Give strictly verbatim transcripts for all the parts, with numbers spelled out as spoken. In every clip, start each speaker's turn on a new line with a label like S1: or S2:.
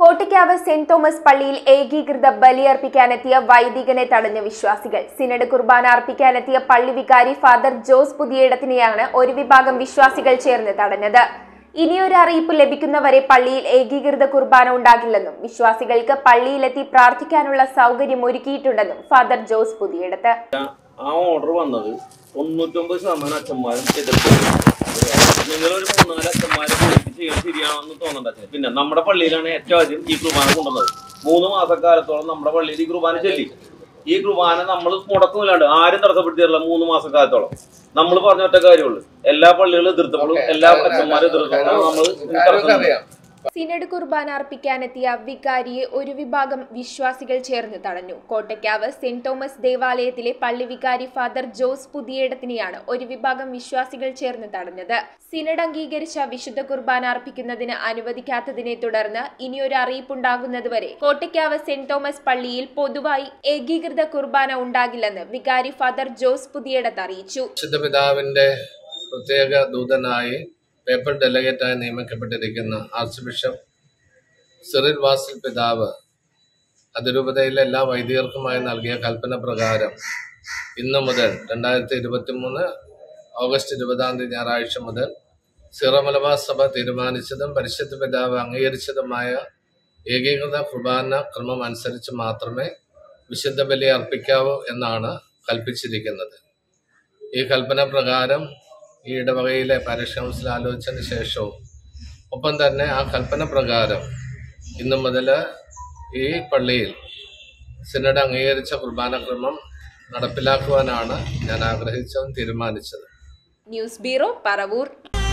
S1: Kottakkavu saint Thomas പള്ളിയിൽ ഏകീകൃത ബലിയർപ്പിക്കാനെത്തിയ വൈദികനെ തടഞ്ഞ വിശ്വാസികൾ. സിനഡ് കുർബാന അർപ്പിക്കാനെത്തിയ പള്ളി വികാരി ഫാദർ ജോസ് പുതിയേടത്തിനെയാണ് ഒരു വിഭാഗം വിശ്വാസികൾ ചേർന്ന് തടഞ്ഞത്. ഇനിയൊരു അറിയിപ്പ് ലഭിക്കുന്നവരെ പള്ളിയിൽ ഏകീകൃത കുർബാന ഉണ്ടാകില്ലെന്നും വിശ്വാസികൾക്ക് പള്ളിയിലെത്തി പ്രാർത്ഥിക്കാനുള്ള സൗകര്യം ഒരുക്കിയിട്ടുണ്ടെന്നും ഫാദർ ജോസ് പുതിയേടത്ത്.
S2: ആ ഓർഡർ വന്നത് തൊണ്ണൂറ്റൊമ്പത് ശതമാനം അച്ഛന്മാരും എതിർപ്പ്. നിങ്ങളൊരു മൂന്നാല് അച്ഛന്മാരെ ചെയ്യാൻ ശരിയാണെന്ന് തോന്നണ്ട. പിന്നെ നമ്മുടെ പള്ളിയിലാണ് ഏറ്റവും ആദ്യം ഈ കുർബാന കൊണ്ടുവന്നത്. മൂന്ന് മാസക്കാലത്തോളം നമ്മുടെ പള്ളിയിൽ ഈ കുർബാന ചൊല്ലി. ഈ കുർബാന നമ്മൾ മുടക്കുന്നില്ലാണ്ട് ആരും തടസ്സപ്പെടുത്തിയില്ല. മൂന്ന് മാസക്കാലത്തോളം നമ്മൾ പറഞ്ഞ ഒറ്റ കാര്യമുള്ളൂ, എല്ലാ പള്ളികളും എതിർത്തപ്പോഴും എല്ലാ അച്ഛന്മാരും എതിർത്തപ്പോഴും നമ്മൾ തടസ്സം.
S1: സിനഡ് കുർബാന അർപ്പിക്കാനെത്തിയ വികാരിയെ ഒരു വിഭാഗം വിശ്വാസികൾ ചേർന്ന് തടഞ്ഞു. കോട്ടയ്ക്കാവ് സെന്റ് തോമസ് ദേവാലയത്തിലെ പള്ളി വികാരി ഫാദർ ജോസ് പുതിയേടത്തിനെയാണ് ഒരു വിഭാഗം വിശ്വാസികൾ ചേർന്ന് തടഞ്ഞത്. സിനഡ് അംഗീകരിച്ച വിശുദ്ധ കുർബാന അർപ്പിക്കുന്നതിന് അനുവദിക്കാത്തതിനെ തുടർന്ന് ഇനിയൊരു അറിയിപ്പുണ്ടാകുന്നതുവരെ കോട്ടയ്ക്കാവ് സെന്റ് തോമസ് പള്ളിയിൽ പൊതുവായി ഏകീകൃത കുർബാന ഉണ്ടാകില്ലെന്ന് വികാരി ഫാദർ ജോസ് പുതിയേടത്ത് അറിയിച്ചു.
S3: വിശുദ്ധപിതാവിന്റെ പ്രത്യേക ദൂതനായി പേപ്പർ ഡെലഗേറ്റായി നിയമിക്കപ്പെട്ടിരിക്കുന്ന ആർച്ച് ബിഷപ്പ് സിറിൽ വാസിൽ പിതാവ് അതിരൂപതയിലെ എല്ലാ വൈദികർക്കുമായി നൽകിയ കൽപ്പന പ്രകാരം ഇന്നു മുതൽ രണ്ടായിരത്തി ഇരുപത്തി മൂന്ന് ഓഗസ്റ്റ് ഇരുപതാം തീയതി ഞായറാഴ്ച മുതൽ സിറോ മലബാർ സഭ തീരുമാനിച്ചതും പരിശുദ്ധ പിതാവ് അംഗീകരിച്ചതുമായ ഏകീകൃത കുർബാന ക്രമം അനുസരിച്ച് മാത്രമേ വിശുദ്ധ ബലി അർപ്പിക്കാവൂ എന്നാണ് കൽപ്പിച്ചിരിക്കുന്നത്. ഈ കൽപ്പന പ്രകാരം ഈ ഇടവകയിലെ പാരിഷ് കൗൺസിൽ ആലോചിച്ചതിന് ശേഷവും ഒപ്പം തന്നെ ആ കൽപ്പന പ്രകാരം ഇന്നു മുതൽ ഈ പള്ളിയിൽ സിനഡ് അംഗീകരിച്ച കുർബാനക്രമം നടപ്പിലാക്കുവാനാണ് ഞാൻ ആഗ്രഹിച്ചതും തീരുമാനിച്ചത്.
S1: News bureau, Paravur.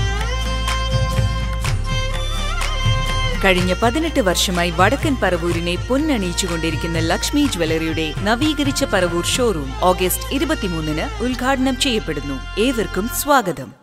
S4: കഴിഞ്ഞ പതിനെട്ട് വർഷമായി വടക്കൻ പറവൂരിനെ പൊന്നണിയിച്ചുകൊണ്ടിരിക്കുന്ന ലക്ഷ്മി ജ്വല്ലറിയുടെ നവീകരിച്ച പറവൂർ ഷോറൂം ഓഗസ്റ്റ് ഇരുപത്തിമൂന്നിന് ഉദ്ഘാടനം ചെയ്യപ്പെടുന്നു. ഏവർക്കും സ്വാഗതം.